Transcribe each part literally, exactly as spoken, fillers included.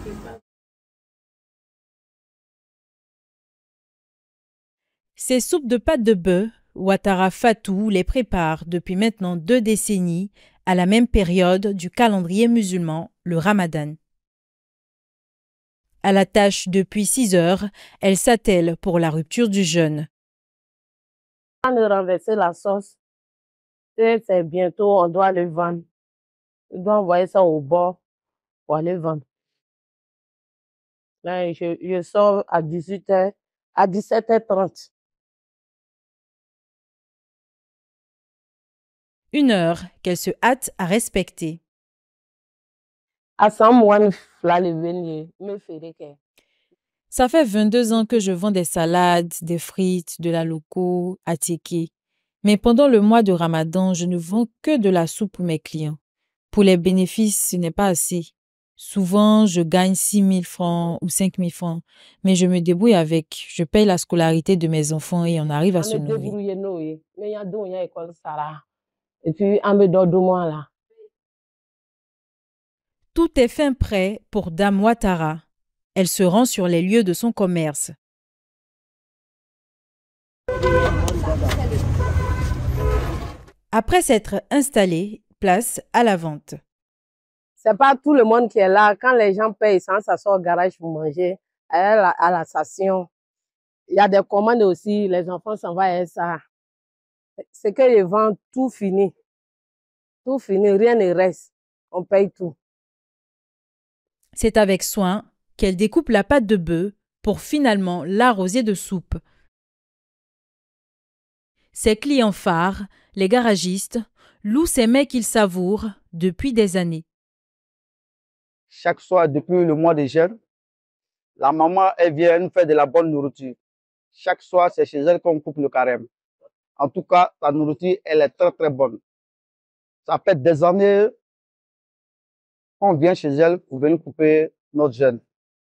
Ces soupes de pâte de bœuf, Ouattara Fatou les prépare depuis maintenant deux décennies à la même période du calendrier musulman, le Ramadan. À la tâche depuis six heures, elle s'attelle pour la rupture du jeûne. On a renversé la sauce. C'est bientôt, on doit le vendre. On doit envoyer ça au bord pour aller vendre. Là, je, je sors à dix-huit heures, à dix-sept heures trente. Une heure qu'elle se hâte à respecter. Ça fait vingt-deux ans que je vends des salades, des frites, de la loco, à Tiki. Mais pendant le mois de Ramadan, je ne vends que de la soupe pour mes clients. Pour les bénéfices, ce n'est pas assez. Souvent, je gagne six mille francs ou cinq mille francs, mais je me débrouille avec. Je paye la scolarité de mes enfants et on arrive à se nourrir. Et puis, on me donne deux mois là. Tout est fin prêt pour Dame Ouattara. Elle se rend sur les lieux de son commerce. Après s'être installée, place à la vente. C'est pas tout le monde qui est là. Quand les gens payent, ça s'assoit au garage pour manger, à la, à la station. Il y a des commandes aussi, les enfants s'en vont à ça. C'est que les ventes tout fini. Tout fini, rien ne reste. On paye tout. C'est avec soin qu'elle découpe la pâte de bœuf pour finalement l'arroser de soupe. Ses clients phares, les garagistes, louent ces mets qu'ils savourent depuis des années. Chaque soir, depuis le mois de jeûne, la maman, elle vient nous faire de la bonne nourriture. Chaque soir, c'est chez elle qu'on coupe le carême. En tout cas, la nourriture, elle est très, très bonne. Ça fait des années qu'on vient chez elle pour venir couper notre jeûne.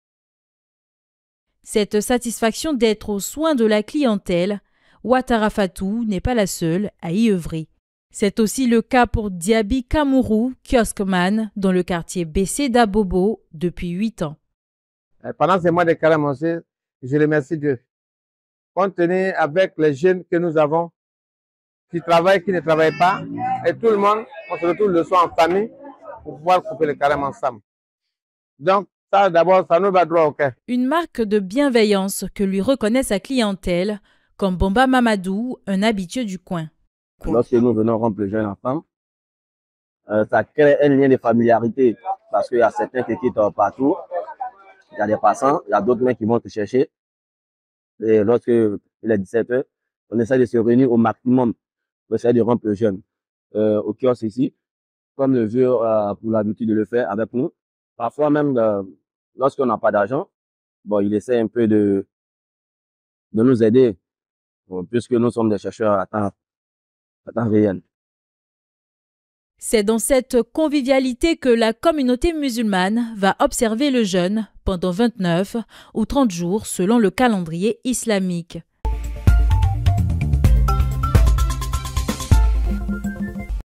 Cette satisfaction d'être aux soins de la clientèle, Ouattara Fatou n'est pas la seule à y œuvrer. C'est aussi le cas pour Diaby Kamourou, kiosqueman dans le quartier B C d'Abobo depuis huit ans. Pendant ces mois de carême aussi, je remercie Dieu. Compte tenu avec les jeunes que nous avons, qui travaillent, qui ne travaillent pas, et tout le monde, on se retrouve le soir en famille pour pouvoir couper le carême ensemble. Donc, ça d'abord, ça nous va droit au cœur. Une marque de bienveillance que lui reconnaît sa clientèle, comme Bomba Mamadou, un habitué du coin. Lorsque nous venons rompre le jeûne ensemble, euh, ça crée un lien de familiarité parce qu'il y a certains qui quittent partout, il y a des passants, il y a d'autres mecs qui vont te chercher. Et lorsque il est dix-sept heures, on essaie de se réunir au maximum pour essayer de rompre le jeûne. Euh, au kiosque ici, comme le vieux euh, pour l'habitude de le faire avec nous. Parfois même, euh, lorsqu'on n'a pas d'argent, bon, il essaie un peu de, de nous aider, bon, puisque nous sommes des chercheurs à temps, à temps réel. C'est dans cette convivialité que la communauté musulmane va observer le jeûne pendant vingt-neuf ou trente jours selon le calendrier islamique.